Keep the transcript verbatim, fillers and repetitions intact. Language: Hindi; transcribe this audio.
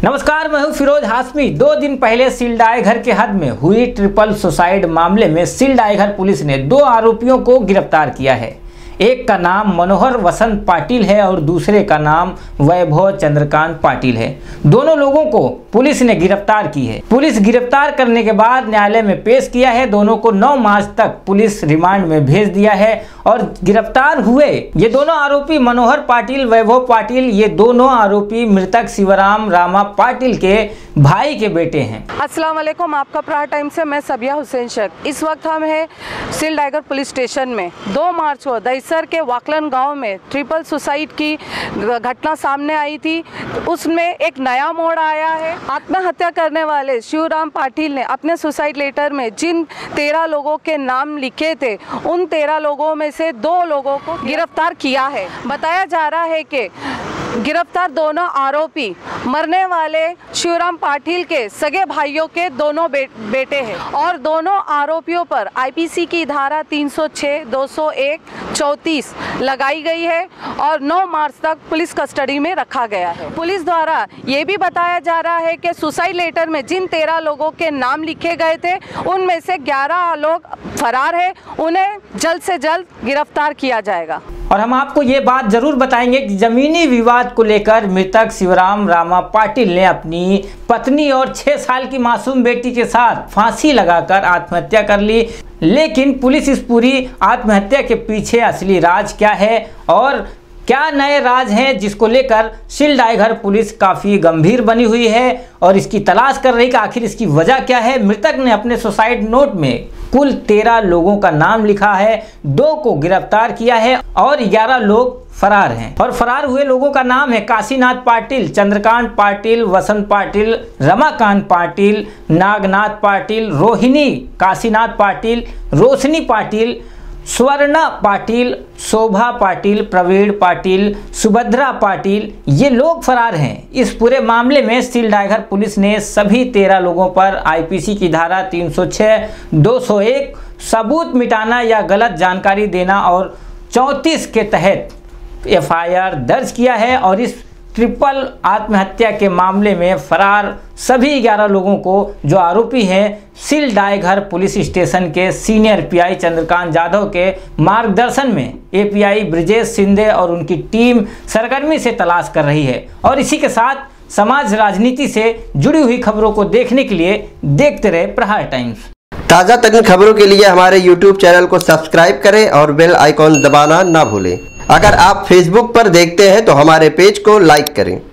नमस्कार, मैं हूं फिरोज हाशमी। दो दिन पहले सिलडायघर के हद में हुई ट्रिपल सुसाइड मामले में सिलडायघर पुलिस ने दो आरोपियों को गिरफ्तार किया है। एक का नाम मनोहर वसंत पाटिल है और दूसरे का नाम वैभव चंद्रकांत पाटिल है। दोनों लोगों को पुलिस ने गिरफ्तार की है। पुलिस गिरफ्तार करने के बाद न्यायालय में पेश किया है। दोनों को नौ मार्च तक पुलिस रिमांड में भेज दिया है और गिरफ्तार हुए ये दोनों आरोपी मनोहर पाटिल, वैभव पाटिल, ये दोनों आरोपी मृतक शिवराम रामा पाटिल के भाई के बेटे हैं। अस्सलाम वालेकुम, आपका प्रहार टाइम से मैं सबिया हुसैन शेख। इस वक्त हम हैं सिलडायघर पुलिस स्टेशन में। दो मार्च को दहिसर के वाकलन गांव में ट्रिपल सुसाइड की घटना सामने आई थी। उसमें एक नया मोड़ आया है। आत्महत्या करने वाले शिवराम पाटिल ने अपने सुसाइड लेटर में जिन तेरह लोगों के नाम लिखे थे, उन तेरह लोगों में से दो लोगों को गिरफ्तार किया है। बताया जा रहा है कि गिरफ्तार दोनों आरोपी मरने वाले शिवराम पाटिल के सगे भाइयों के दोनों बे, बेटे हैं और दोनों आरोपियों पर आईपीसी की धारा तीन सौ छह, दो सौ एक, चौंतीस लगाई गई है और नौ मार्च तक पुलिस कस्टडी में रखा गया है। पुलिस द्वारा ये भी बताया जा रहा है कि सुसाइड लेटर में जिन तेरह लोगों के नाम लिखे गए थे, उनमें से ग्यारह लोग फरार है। उन्हें जल्द से जल्द गिरफ्तार किया जाएगा। और हम आपको ये बात जरूर बताएंगे कि जमीनी विवाद को लेकर मृतक शिवराम रामा पाटिल ने अपनी पत्नी और छह साल की मासूम बेटी के साथ फांसी लगाकर आत्महत्या कर ली। लेकिन पुलिस इस पूरी आत्महत्या के पीछे असली राज क्या है और क्या नए राज हैं, जिसको लेकर सिलडायघर पुलिस काफ़ी गंभीर बनी हुई है और इसकी तलाश कर रही कि आखिर इसकी वजह क्या है। मृतक ने अपने सुसाइड नोट में कुल तेरह लोगों का नाम लिखा है, दो को गिरफ्तार किया है और ग्यारह लोग फरार हैं। और फरार हुए लोगों का नाम है काशीनाथ पाटिल, चंद्रकांत पाटिल, वसंत पाटिल, रमाकांत पाटिल, नागनाथ पाटिल, रोहिणी काशीनाथ पाटिल, रोशनी पाटिल, स्वर्णा पाटिल, शोभा पाटिल, प्रवीण पाटिल, सुभद्रा पाटिल, ये लोग फरार हैं। इस पूरे मामले में सिलडायघर पुलिस ने सभी तेरह लोगों पर आईपीसी की धारा तीन सौ छह, दो सौ एक, सबूत मिटाना या गलत जानकारी देना और चौंतीस के तहत एफआईआर दर्ज किया है और इस ट्रिपल आत्महत्या के मामले में फरार सभी ग्यारह लोगों को, जो आरोपी हैं, सिलडायघर पुलिस स्टेशन के सीनियर पीआई चंद्रकांत यादव के मार्गदर्शन में एपीआई ब्रिजेश सिंधे और उनकी टीम सरगर्मी से तलाश कर रही है। और इसी के साथ समाज राजनीति से जुड़ी हुई खबरों को देखने के लिए देखते रहे प्रहार टाइम्स। ताज़ा तरीन खबरों के लिए हमारे यूट्यूब चैनल को सब्सक्राइब करें और बेल आइकॉन दबाना ना भूलें। अगर आप फेसबुक पर देखते हैं तो हमारे पेज को लाइक करें।